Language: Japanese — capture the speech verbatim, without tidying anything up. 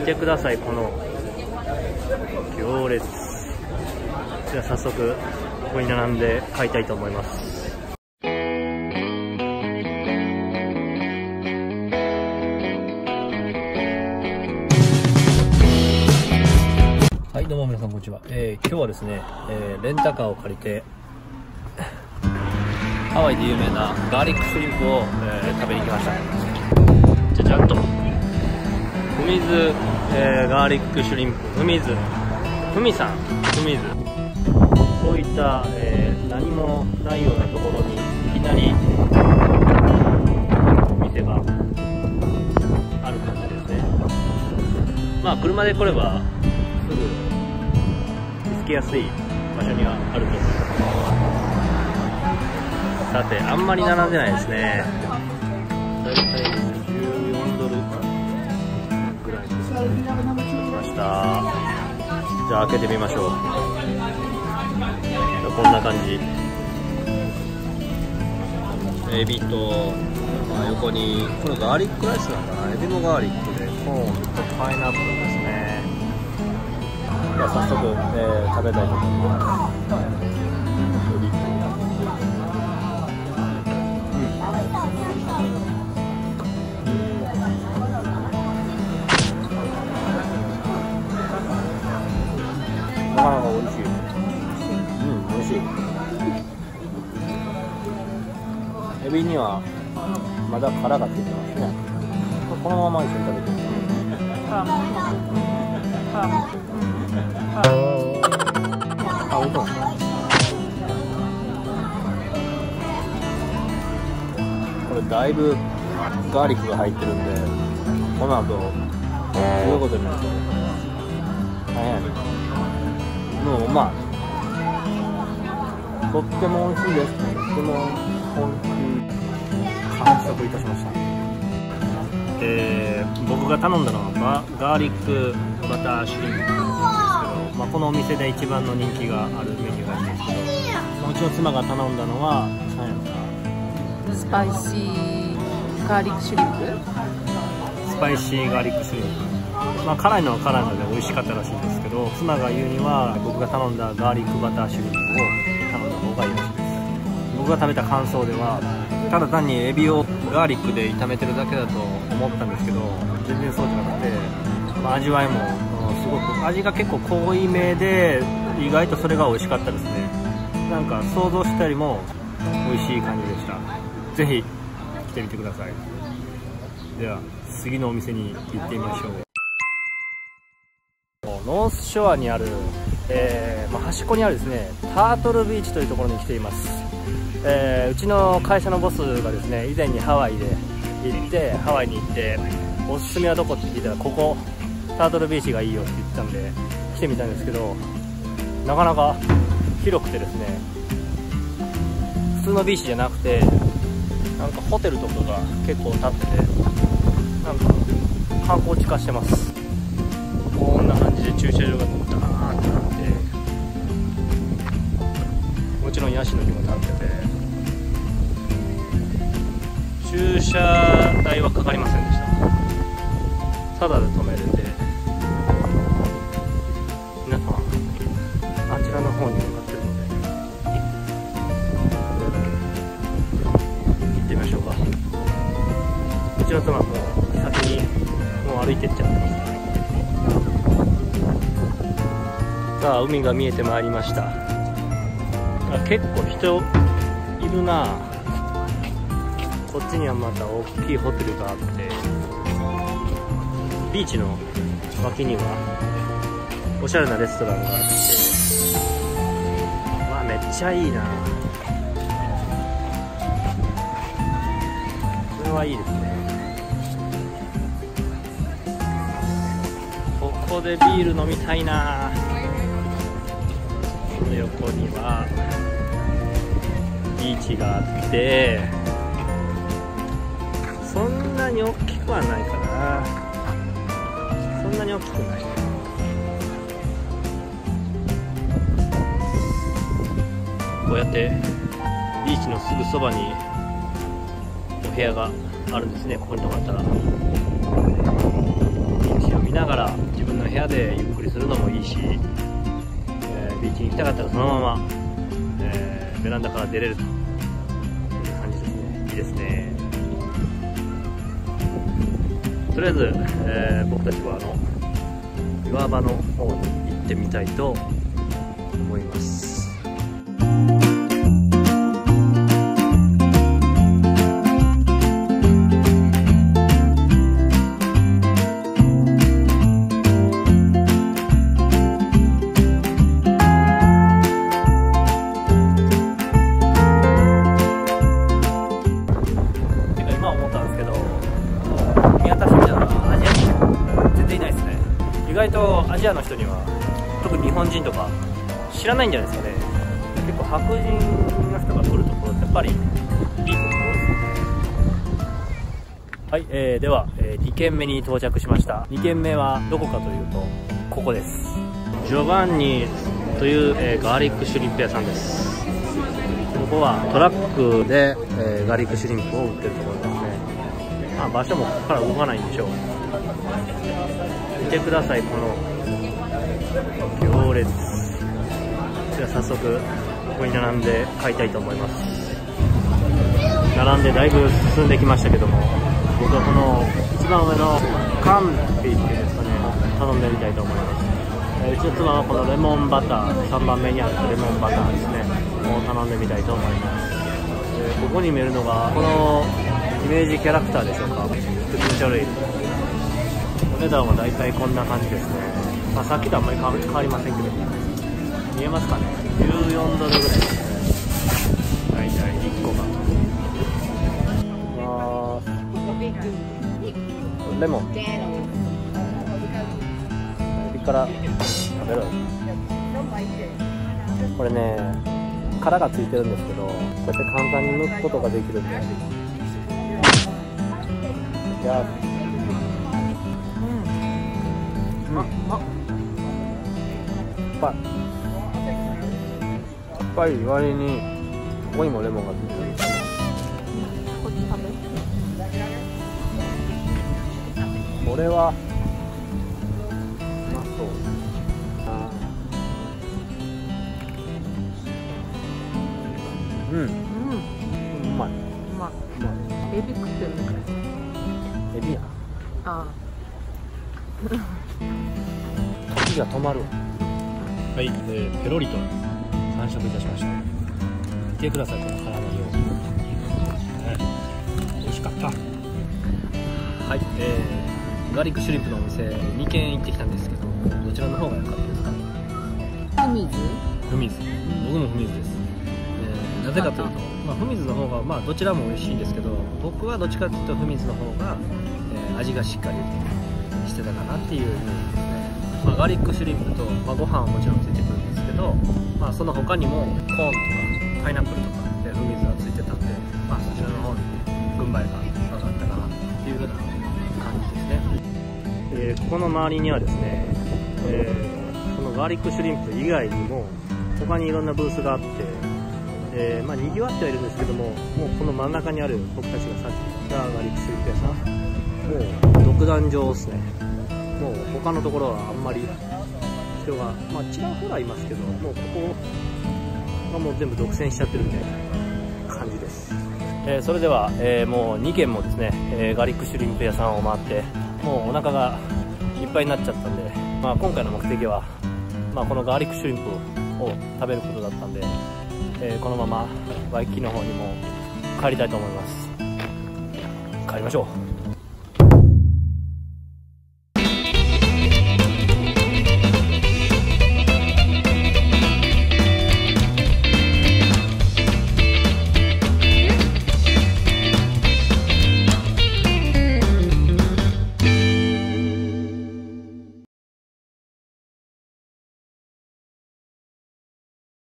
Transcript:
てください、この行列。じゃあ早速ここに並んで買いたいと思います。はい、どうも皆さんこんにちは。えー、今日はですね、えー、レンタカーを借りてハワイで有名なガーリックシュリンプを、えー、食べに来ました。じゃじゃっとふみず、えー、ガーリックシュリンプふみずふみさんふみず、こういった、えー、何もないようなところにいきなり店がある感じですね。まあ車で来ればすぐ見つけやすい場所にはあると思います。さて、あんまり並んでないですね。だいたいじゅうよんドルぐらいですね。来ました。じゃあ開けてみましょう。こんな感じ。エビと、まあ、横にこれガーリックライスなのかな。エビもガーリックでコーンとパイナップルですね。では早速、えー、食べたいと思います。エビなかなか美味しい。うん、美味しい。エビにはまだ殻がついてますね。このまま一緒に食べてる。あ、うまい。これだいぶガーリックが入ってるんで、この後どういうことになると大変やね。もううまい。とっても美味しいです。とっても美味しい。完食いたしました。えー、僕が頼んだのはガーリックバターシュリンプなんですけど、まあ、このお店で一番の人気があるメニューらしいんですけど、まあ、うちの妻が頼んだのは何やったスパイシーガーリックシュリンプ。 スパイシーガーリックシュリンプ、まあ、辛いのは辛いので美味しかったらしいんですけど、妻が言うには僕が頼んだガーリックバターシュリンプを頼んだ方がいいらしいです。僕が食べた感想では、ただ単にエビをガーリックで炒めてるだけだと思ったんですけど、全然そうじゃなくて、まあ、味わいもすごく味が結構濃いめで、意外とそれが美味しかったですね。なんか想像したよりも美味しい感じでした。ぜひ来てみてください。では次のお店に行ってみましょう。ノースショアにある、えーまあ、端っこにあるですね、タートルビーチというところに来ています。えー、うちの会社のボスがですね、以前にハワイで行ってハワイに行っておすすめはどこって聞いたら、ここタートルビーチがいいよって言ってたんで来てみたんですけど、なかなか広くてですね、普通のビーチじゃなくて、なんかホテルとかが結構建ってて、なんか観光地化してます。こんな感じで駐車場がダーッとあって、もちろんヤシの木も立ってて、駐車代はかかりませんでした。ただで止めれて、皆さんあちらの方に向かってるので行ってみましょうか。うちの妻も先にもう歩いてっちゃってます。さあ、海が見えてまいりました。あ、結構人いるな。こっちにはまた大きいホテルがあって、ビーチの脇にはおしゃれなレストランがあって、わあ、めっちゃいいな。これはいいですね。ここでビール飲みたいな。その横にはビーチがあって、そんなに大きくはないかな。そんなに大きくない。こうやってビーチのすぐそばにお部屋があるんですね。ここに泊まったらビーチを見なながら自分の部屋でゆっくりするのもいいし、えー、ビーチに行きたかったらそのまま、えー、ベランダから出れるという感じですね。いいですね。とりあえず、えー、僕たちはあの岩場の方に行ってみたいと思います。今思ったんですけど、宮田市じゃアジア人全然いないですね。意外とアジアの人には、特に日本人とか知らないんじゃないですかね。結構白人の人が来るところってやっぱりいいところですよね。はい、えー、では、えー、にけんめに到着しました。にけんめはどこかというとここです。ジョバンニという、えー、ガーリックシュリンプ屋さんです。ここはトラックで、えー、ガーリックシュリンプを売ってるところですね。まあ、場所もここから動かないんでしょう。見てください、この行列。じゃあ早速ここに並んで買いたいと思います。並んでだいぶ進んできましたけども、僕はこの一番上のカンピっていうんですかね、頼んでみたいと思います。えー、うちの妻はこのレモンバター、さんばんめにあるレモンバターですね、を頼んでみたいと思います。えー、ここに見えるのがこのイメージキャラクターでしょうか。気持ち悪い。お値段はだいたいこんな感じですね。まあ、さっきとあんまり変わりませんけど、見えますかね、じゅうよんドルぐらいですね、だいたいいっこが。あー、レモンエビから食べろよ。これね、殻がついてるんですけど、こうやって簡単に剥くことができるんで、いや、うん、うまっ、酸っぱい。酸っぱい割にここにもレモンがついてる。 こっち食べる？ これはうまそう。あー、うん、うん、うまい。 うまい。エビ食ってるみたい。 エビや。 ああ。 時が止まるわ。はい、えー、ペロリと完食いたしました。見てください、この腹の量、ね、美味しかった。はい、えー、ガーリックシュリンプのお店にけん行ってきたんですけど、どちらの方が良かったですか？ フミズ？ フミズ。僕もフミズです。えー、なぜかというと、まあ、フミズの方が、まあ、どちらも美味しいんですけど、僕はどっちかというとフミズの方が、えー、味がしっかりしてたかなっていうイメージですね。まあ、ガーリックシュリンプと、まあ、ご飯はもちろんついてくるんですけど、まあ、その他にもコーンとかパイナップルとかでフミズがついてたんで、まあ、そちらの方に軍配が上がったかなっていうような感じですね。えー、ここの周りにはですね、えー、このガーリックシュリンプ以外にも他にいろんなブースがあって、えーまあ、にぎわってはいるんですけども、もうこの真ん中にある僕たちがさっき言ったガーリックシュリンプ屋さん、もう独壇場ですね。もう他のところはあんまり人が、まあ、ちらほらいますけど、もうここがもう全部独占しちゃってるみたいな感じです。えー、それでは、えー、もうにけんもですね、えー、ガーリックシュリンプ屋さんを回って、もうお腹がいっぱいになっちゃったんで、まあ、今回の目的は、まあ、このガーリックシュリンプを食べることだったんで、えー、このままワイキキの方にも帰りたいと思います。帰りましょう。